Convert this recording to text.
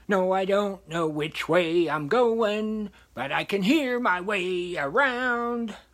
No, I don't know which way I'm going, but I can hear my way around.